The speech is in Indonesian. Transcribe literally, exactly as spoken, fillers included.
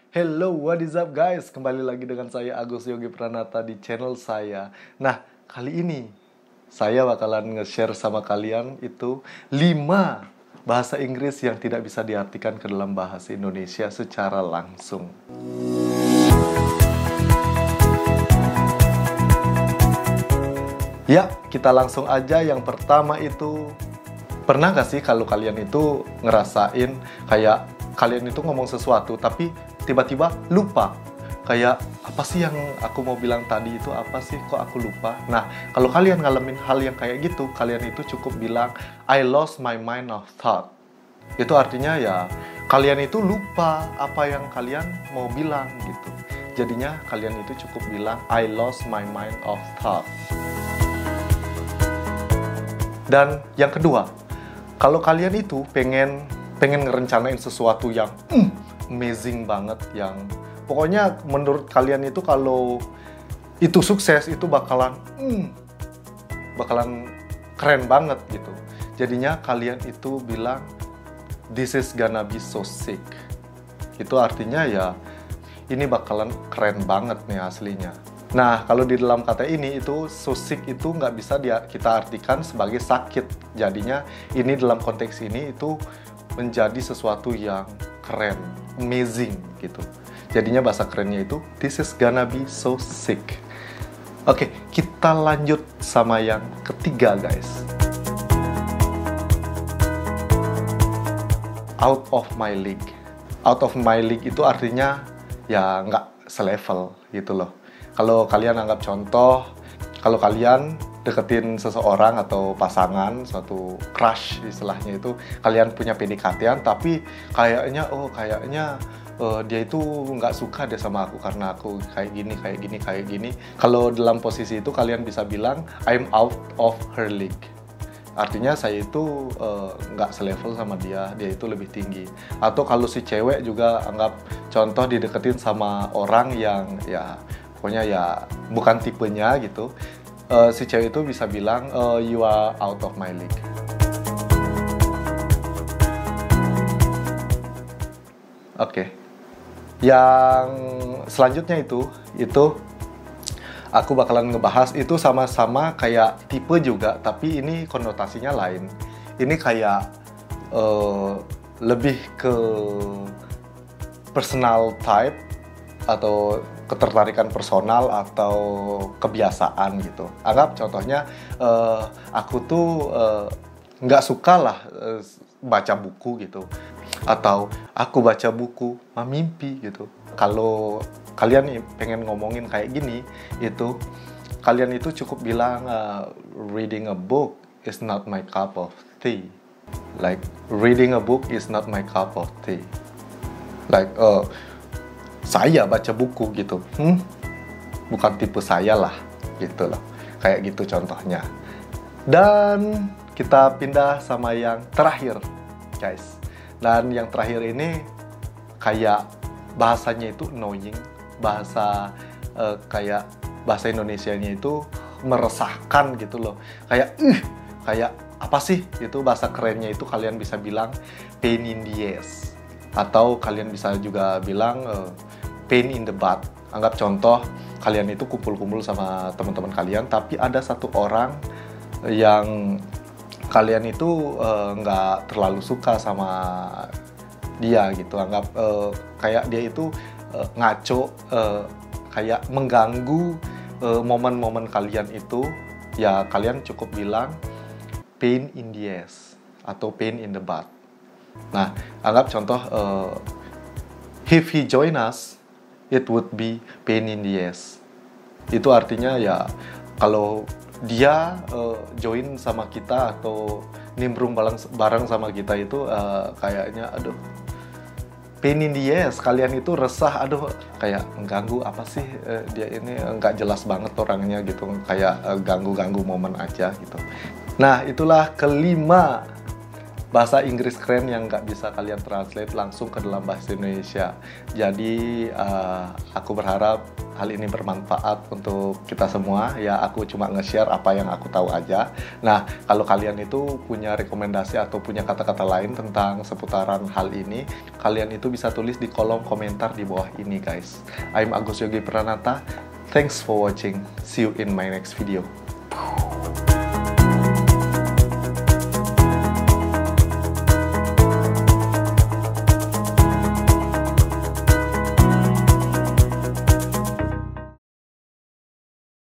Hello, what is up guys? Kembali lagi dengan saya Agus Yogi Pranata di channel saya. Nah, kali ini saya bakalan nge-share sama kalian itu lima bahasa Inggris yang tidak bisa diartikan ke dalam bahasa Indonesia secara langsung. Ya, kita langsung aja. Yang pertama itu, pernah gak sih kalau kalian itu ngerasain kayak kalian itu ngomong sesuatu tapi tiba-tiba lupa? Kayak, apa sih yang aku mau bilang tadi itu, apa sih kok aku lupa? Nah, kalau kalian ngalamin hal yang kayak gitu, kalian itu cukup bilang, I lost my mind of thought. Itu artinya ya, kalian itu lupa apa yang kalian mau bilang gitu. Jadinya kalian itu cukup bilang, I lost my mind of thought. Dan yang kedua, kalau kalian itu pengen pengen ngerencanain sesuatu yang mm, amazing banget, yang pokoknya menurut kalian itu kalau itu sukses itu bakalan mm, bakalan keren banget gitu. Jadinya kalian itu bilang this is gonna be so sick. Itu artinya ya ini bakalan keren banget nih aslinya. Nah, kalau di dalam kata ini itu so sick itu nggak bisa dia, kita artikan sebagai sakit. Jadinya ini dalam konteks ini itu menjadi sesuatu yang keren, amazing gitu. Jadinya bahasa kerennya itu this is gonna be so sick. Oke, kita lanjut sama yang ketiga guys. Out of my league. Out of my league itu artinya ya nggak selevel gitu loh. Kalau kalian anggap contoh, kalau kalian deketin seseorang atau pasangan, suatu crush istilahnya itu, kalian punya P D K T-an, tapi kayaknya, oh kayaknya uh, dia itu nggak suka deh sama aku karena aku kayak gini, kayak gini, kayak gini. Kalau dalam posisi itu kalian bisa bilang, I'm out of her league. Artinya saya itu uh, nggak selevel sama dia, dia itu lebih tinggi. Atau kalau si cewek juga anggap contoh dideketin sama orang yang ya pokoknya ya bukan tipenya gitu, uh, si cewek itu bisa bilang uh, you are out of my league. Oke, okay. Yang selanjutnya itu itu aku bakalan ngebahas itu sama-sama kayak tipe juga, tapi ini konotasinya lain. Ini kayak uh, lebih ke personal type atau ketertarikan personal atau kebiasaan gitu. Anggap contohnya uh, aku tuh nggak uh, suka lah uh, baca buku gitu, atau aku baca buku mimpi gitu. Kalau kalian nih pengen ngomongin kayak gini, itu kalian itu cukup bilang uh, reading a book is not my cup of tea. Like reading a book is not my cup of tea. Like uh, saya baca buku gitu, hmm, bukan tipe saya lah, gitu loh. Kayak gitu contohnya. Dan kita pindah sama yang terakhir, guys. Dan yang terakhir ini kayak bahasanya itu annoying, bahasa uh, kayak bahasa Indonesianya itu meresahkan gitu loh. Kayak, uh, kayak apa sih? Itu bahasa kerennya itu kalian bisa bilang pain in the ass. Atau kalian bisa juga bilang uh, pain in the butt. Anggap contoh, kalian itu kumpul-kumpul sama teman-teman kalian, tapi ada satu orang yang kalian itu nggak uh, terlalu suka sama dia gitu. Anggap uh, kayak dia itu uh, ngaco, uh, kayak mengganggu momen-momen uh, kalian itu, ya kalian cukup bilang pain in the ass atau pain in the butt. Nah, anggap contoh, uh, if he join us, it would be pain in the ass. Itu artinya ya kalau dia uh, join sama kita atau nimbrung bareng, bareng sama kita itu uh, kayaknya aduh pain in the ass, kalian itu resah, aduh kayak mengganggu, apa sih uh, dia ini nggak jelas banget orangnya gitu, kayak uh, ganggu-ganggu momen aja gitu. Nah, itulah kelima bahasa Inggris keren yang nggak bisa kalian translate langsung ke dalam bahasa Indonesia. Jadi uh, aku berharap hal ini bermanfaat untuk kita semua. Ya, aku cuma nge-share apa yang aku tahu aja. Nah, kalau kalian itu punya rekomendasi atau punya kata-kata lain tentang seputaran hal ini, kalian itu bisa tulis di kolom komentar di bawah ini, guys. I'm Agus Yogi Pranata. Thanks for watching. See you in my next video.